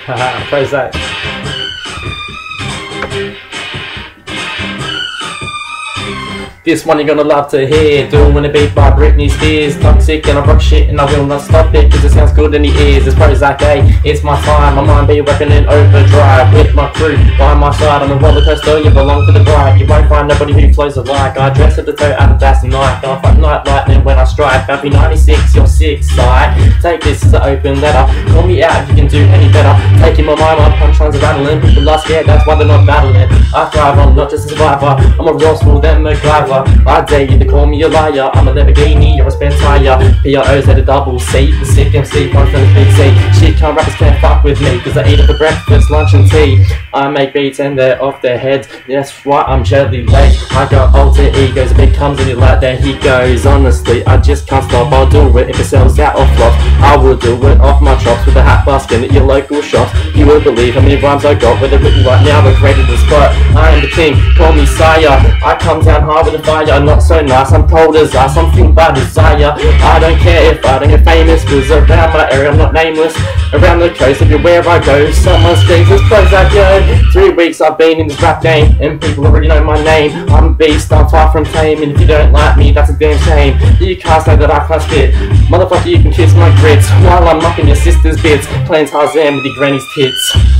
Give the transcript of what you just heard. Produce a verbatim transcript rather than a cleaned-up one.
Haha, praise that. This one you're gonna love to hear. Doing a beat by Britney Spears. Toxic and I rock shit and I will not stop it, cause it sounds good in the ears. It's Prozac, eh? It's my time. My mind be working in overdrive. With my crew by my side on a roller coaster, you belong to the bride. You won't find nobody who flows alike. I dress at the toe out of that's Nike. I fight night lightning when I strike. Bounty ninety-six, you're six side. Take this as an open letter. Call me out if you can do any better. Taking my mind, my punchlines are rattling. People are scared, that's why they're not battling. I thrive, I'm not just a survivor. I'm a raw school, then MacGyver. I dare you to call me a liar. I'm a Lamborghini, you're a spare tire. P R O's at a double C. The sick M C, one from the big C. Shit, can't rappers can't fuck with me, cause I eat it for breakfast, lunch and tea. I make beats and they're off their heads. That's why I'm jelly late. I got alter egos. If it comes in your lap, then he goes. Honestly, I just can't stop. I'll do it if it sells out off flops. I will do it off my chops with a hat busking at your local shops. You will believe how many rhymes I got with it written right now. We're created the spot. I am the king, call me sire. I come down hard with a fire. Not so nice, I'm cold as ice. I'm fueled by desire. I don't care if I don't get famous, cause around my area I'm not nameless. Around the coast, everywhere I go, someone screams, it's Prozac, yo. Three weeks I've been in this rap game, and people already know my name. I'm a beast, I'm far from tame, and if you don't like me, that's a damn shame. You can't say that I can't spit. Motherfucker, you can kiss my grits while I'm mucking your sister's bits, playing Tarzan with your granny's tits.